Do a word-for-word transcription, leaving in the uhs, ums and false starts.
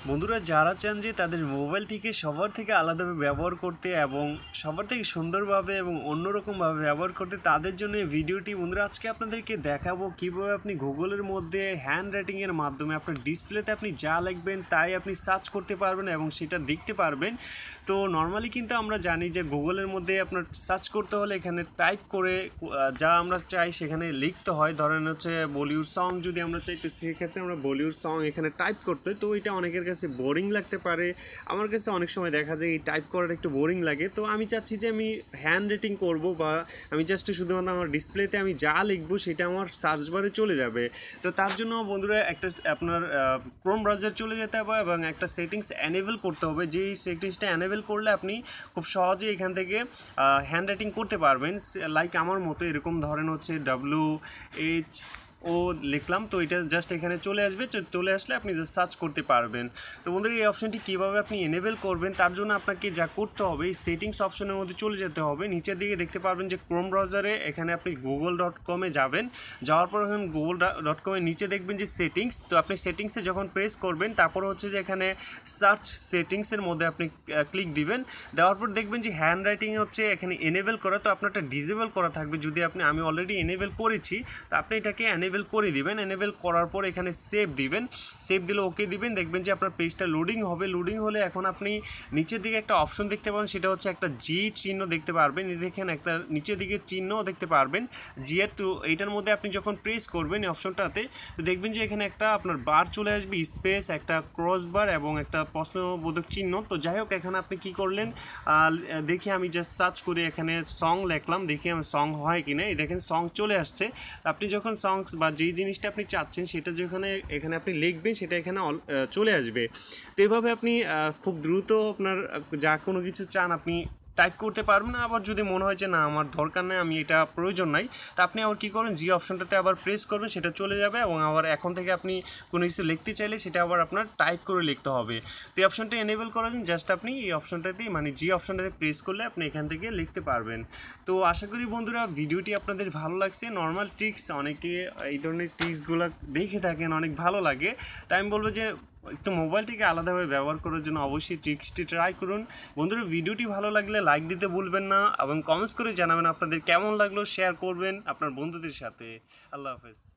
বন্ধুরা যারা চান যে তাদের মোবাইলটিকে সবার থেকে আলাদাভাবে ব্যবহার করতে এবং সবার থেকে সুন্দরভাবে এবং অন্যরকমভাবে ব্যবহার করতে, তাদের জন্য এই ভিডিওটি। বন্ধুরা আজকে আপনাদেরকে দেখাবো কীভাবে আপনি গুগলের মধ্যে হ্যান্ড রাইটিংয়ের মাধ্যমে আপনার ডিসপ্লেতে আপনি যা লিখবেন তাই আপনি সার্চ করতে পারবেন এবং সেটা দেখতে পারবেন। তো নর্মালি কিন্তু আমরা জানি যে গুগলের মধ্যে আপনার সার্চ করতে হলে এখানে টাইপ করে যা আমরা চাই সেখানে লিখতে হয়। ধরেন হচ্ছে বলিউড সং যদি আমরা চাই, তো সেক্ষেত্রে আমরা বলিউড সং এখানে টাইপ করতে হয়। তো এটা অনেকের কাছে বোরিং লাগতে পারে, আমার কাছে অনেক সময় দেখা যায় এই টাইপ করাটা একটু বোরিং লাগে। তো আমি চাচ্ছি যে আমি হ্যান্ড রাইটিং করবো, বা আমি জাস্ট শুধুমাত্র আমার ডিসপ্লেতে আমি যা লিখবো সেটা আমার সার্চ বারে চলে যাবে। তো তার জন্য বন্ধুরা একটা আপনার ক্রোম ব্রাউজার চলে যেতে হবে এবং একটা সেটিংস এনেবল করতে হবে। যেই সেটিংসটা এনেবল করলে আপনি খুব সহজে এখান থেকে হ্যান্ড রাইটিং করতে পারবেন। লাইক আমার মতো এরকম ধরেন হচ্ছে ডাব্লিউ এইচ ও লিখলাম, তো এটা জাস্ট এখানে চলে আসবে। চলে আসলে আপনি জাস্ট সার্চ করতে পারবেন। তো বন্ধুরা এই অপশনটি কীভাবে আপনি এনেবল করবেন, তার জন্য আপনাকে যা করতে হবে এই সেটিংস অপশনের মধ্যে চলে যেতে হবে। নিচের দিকে দেখতে পারবেন যে ক্রোম ব্রাউজারে এখানে আপনি গুগল ডট কমে যাবেন। যাওয়ার পর এখানে গুগল ডট কমের নিচে দেখবেন যে সেটিংস। তো আপনি সেটিংসে যখন প্রেস করবেন, তারপর হচ্ছে যে এখানে সার্চ সেটিংসের মধ্যে আপনি ক্লিক দিবেন। দেওয়ার পর দেখবেন যে হ্যান্ড রাইটিং হচ্ছে এখানে এনেবল করা, তো আপনারটা ডিসেবল করা থাকবে। যদি আপনি আমি অলরেডি এনেবল করেছি, তো আপনি এটাকে এনেবল করে দিবেন। এনেবল করার পর এখানে সেভ দিবেন। সেভ দিলে ওকে দিবেন। দেখবেন যে আপনার পেজটা লোডিং হবে। লোডিং হলে এখন আপনি নিচের দিকে একটা অপশন দেখতে পাবেন, সেটা হচ্ছে একটা জি চিহ্ন দেখতে পারবেন। দেখেন একটা নিচের দিকে চিহ্ন দেখতে পারবেন জি এর। তো এইটার মধ্যে আপনি যখন প্রেস করবেন এই অপশনটাতে, তো দেখবেন যে এখানে একটা আপনার বার চলে আসবে, স্পেস, একটা ক্রস বার এবং একটা প্রশ্নবোধক চিহ্ন। তো যাই হোক, এখানে আপনি কি করলেন দেখি আমি জাস্ট সার্চ করে এখানে সং লিখলাম, দেখি আমার সং হয় কিনা। এই দেখেন সং চলে আসছে। আপনি যখন সংস বা যেই জিনিসটা আপনি চাচ্ছেন সেটা যেখানে এখানে আপনি লিখবেন সেটা এখানে চলে আসবে। তো এইভাবে আপনি খুব দ্রুত আপনার যা কোনো কিছু চান আপনি টাইপ করতে পারবেন না। আবার যদি মনে হয় যে না আমার দরকার নেই, আমি এটা প্রয়োজন নাই, তো আপনি আবার কী করেন, জি অপশনটাতে আবার প্রেস করবেন, সেটা চলে যাবে এবং আবার এখন থেকে আপনি কোনো কিছু লিখতে চাইলে সেটা আবার আপনার টাইপ করে লিখতে হবে। তো এই অপশনটা এনেবল করার জন্য জাস্ট আপনি এই অপশনটাতেই মানে জি অপশনটাতে প্রেস করলে আপনি এখান থেকে লিখতে পারবেন। তো আশা করি বন্ধুরা ভিডিওটি আপনাদের ভালো লাগছে। নর্মাল ট্রিক্স, অনেকে এই ধরনের ট্রিক্সগুলো দেখে থাকেন, অনেক ভালো লাগে। তাই আমি বলবো যে একটু মোবাইলটিকে আলাদাভাবে ব্যবহার করার জন্য অবশ্যই ট্রিক্সটি ট্রাই করুন। বন্ধুরা ভিডিওটি ভালো লাগলে লাইক দিতে ভুলবেন না এবং কমেন্টস করে জানাবেন আপনাদের কেমন লাগলো, শেয়ার করবেন আপনার বন্ধুদের সাথে। আল্লাহ হাফেজ।